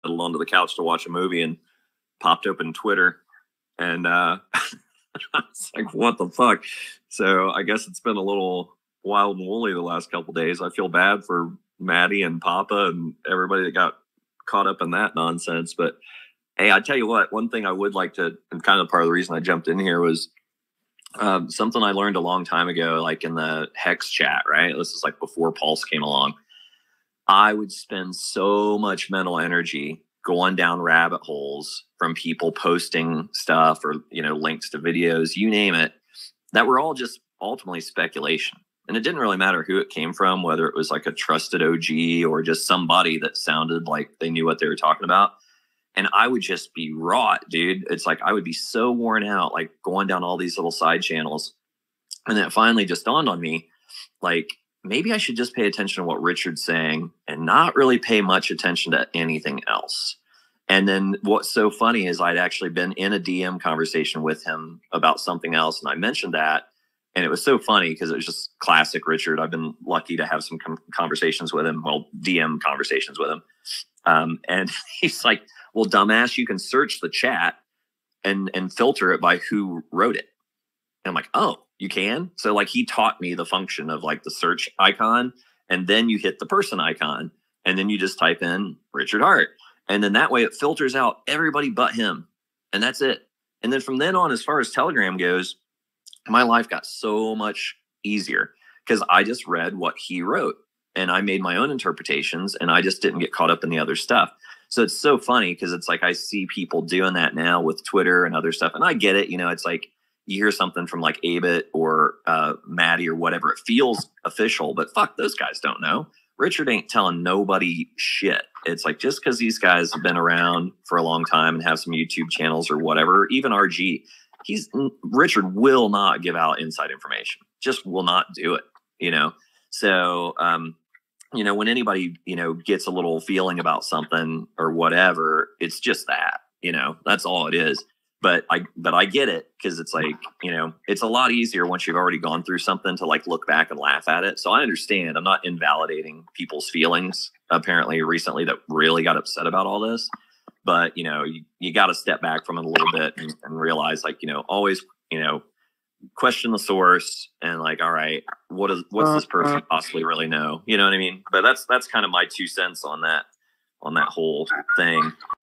settled onto the couch to watch a movie and popped open Twitter, and it's like, what the fuck? So I guess it's been a little wild and woolly the last couple days. I feel bad for Maddie and Papa and everybody that got caught up in that nonsense. But hey, I tell you what, one thing I would like to, and kind of part of the reason I jumped in here was something I learned a long time ago, like in the Hex chat, right? This is like before Pulse came along. I would spend so much mental energy going down rabbit holes from people posting stuff or, links to videos, you name it, that were all just ultimately speculation. And it didn't really matter who it came from, whether it was like a trusted OG or just somebody that sounded like they knew what they were talking about. And I would just be wrought, dude. It's like I would be so worn out, like going down all these little side channels. And then it finally just dawned on me, like, maybe I should just pay attention to what Richard's saying and not really pay much attention to anything else. And then what's so funny is I'd actually been in a DM conversation with him about something else. And I mentioned that. And it was so funny because it was just classic Richard. I've been lucky to have some conversations with him. Well, DM conversations with him. And he's like, well, dumbass, you can search the chat and filter it by who wrote it. And I'm like, oh, you can? So like he taught me the function of like the search icon, and then you hit the person icon, and then you just type in Richard Heart. And then that way it filters out everybody but him. And that's it. And then from then on, as far as Telegram goes, my life got so much easier because I just read what he wrote and I made my own interpretations, and I just didn't get caught up in the other stuff. So it's so funny because it's like I see people doing that now with Twitter and other stuff. And I get it. It's like you hear something from like Abit or Maddie or whatever. It feels official, but fuck, those guys don't know. Richard ain't telling nobody shit. It's like just because these guys have been around for a long time and have some YouTube channels or whatever, even RG, Richard will not give out inside information. Just will not do it, So, when anybody, gets a little feeling about something or whatever, it's just that, that's all it is. But I get it because it's like, it's a lot easier once you've already gone through something to like look back and laugh at it. So I understand. I'm not invalidating people's feelings apparently recently that really got upset about all this. But, you got to step back from it a little bit and realize like, always, question the source and like, all right, what's this person possibly really know? You know what I mean? But that's kind of my 2 cents on that whole thing.